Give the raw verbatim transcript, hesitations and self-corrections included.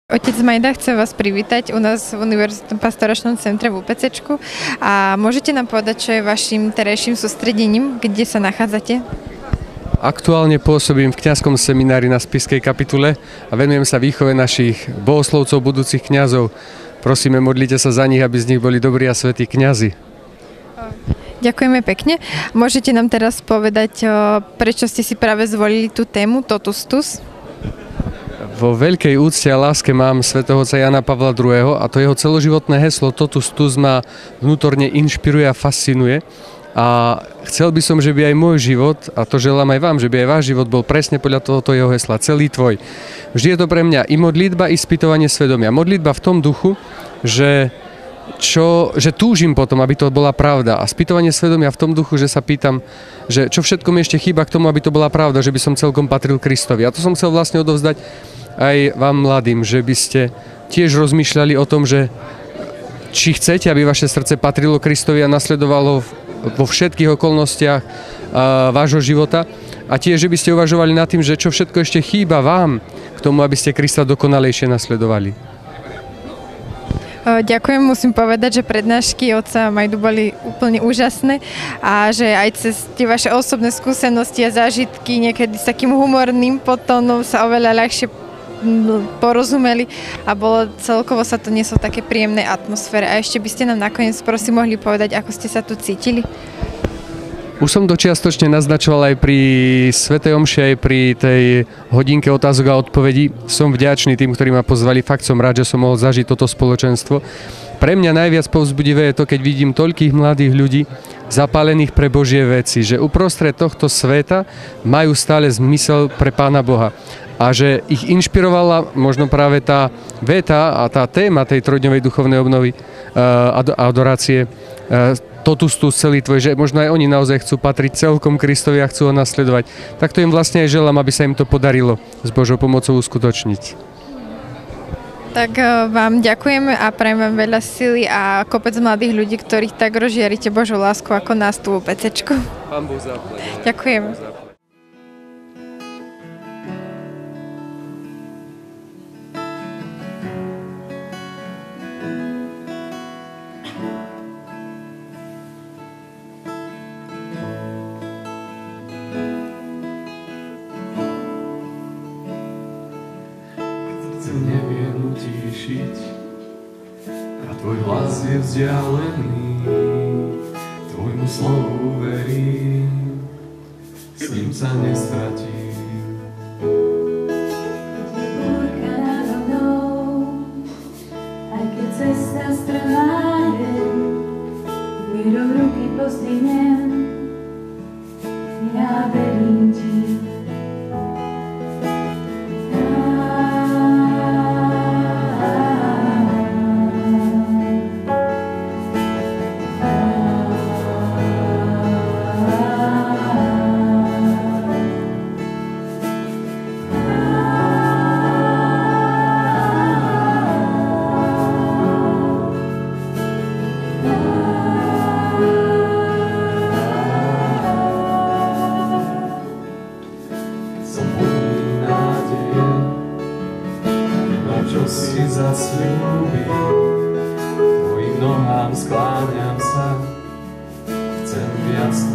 Otec Majda chce vás privítať u nás v Univerzitnom pastoračnom centre v UPCčku a môžete nám povedať, čo je vašim terajším sústredením, kde sa nachádzate? Aktuálne pôsobím v kňazskom seminári na Spišskej kapitule a venujem sa výchove našich bohoslovcov, budúcich kňazov. Prosíme, modlite sa za nich, aby z nich boli dobrí a svätí kňazi. Ďakujeme pekne. Môžete nám teraz povedať, prečo ste si práve zvolili tú tému Totus tus? Vo veľkej úcte a láske mám svätého otca Jána Pavla druhého. a to jeho celoživotné heslo Totus tus ma vnútorne inšpiruje a fascinuje. A chcel by som, že by aj môj život, a to želám aj vám, že by aj váš život bol presne podľa tohoto jeho hesla, celý tvoj. Vždy je to pre mňa i modlitba, i spýtovanie svedomia. Modlitba v tom duchu, že, čo, že túžim potom, aby to bola pravda. A spýtovanie svedomia v tom duchu, že sa pýtam, že čo všetko mi ešte chýba k tomu, aby to bola pravda, že by som celkom patril Kristovi. A to som chcel vlastne odovzdať aj vám mladým, že by ste tiež rozmýšľali o tom, že či chcete, aby vaše srdce patrilo Kristovi a nasledovalo vo všetkých okolnostiach vášho života, a tiež, že by ste uvažovali nad tým, že čo všetko ešte chýba vám k tomu, aby ste Krista dokonalejšie nasledovali. Ďakujem, musím povedať, že prednášky otca Majdu boli úplne úžasné a že aj cez tie vaše osobné skúsenosti a zážitky niekedy s takým humorným podtónom sa oveľa ľahšie porozumeli a bolo celkovo sa to nieslo v také príjemnej atmosfére. A ešte by ste nám nakoniec prosím mohli povedať, ako ste sa tu cítili? Už som to čiastočne naznačoval aj pri svätej omši, aj pri tej hodinke otázok a odpovedí. Som vďačný tým, ktorí ma pozvali. Fakt som rád, že som mohol zažiť toto spoločenstvo. Pre mňa najviac povzbudivé je to, keď vidím toľkých mladých ľudí zapálených pre Božie veci, že uprostred tohto sveta majú stále zmysel pre Pána Boha. A že ich inšpirovala možno práve tá veta a tá téma tej trojdňovej duchovnej obnovy a adorácie Totus tus, celý tvoj, že možno aj oni naozaj chcú patriť celkom Kristovi a chcú ho nasledovať. Tak to im vlastne aj želám, aby sa im to podarilo s Božou pomocou uskutočniť. Tak vám ďakujeme a prajem vám veľa sily a kopec mladých ľudí, ktorých tak rozžiarite Božou lásku ako nás tu v UPCčku. Pán Boh zaplať. Ďakujem. Neviem utíšiť a tvoj hlas je vzdialený, tvojmu slovu verím, s ním sa nestratím. Keď je búrka nado mnou, aj keď cesta strmá je, vierou ruky pozdvihnem, ja verím ti. Čo si zasľúbil, tvojim nohám skláňam sa, chcem viac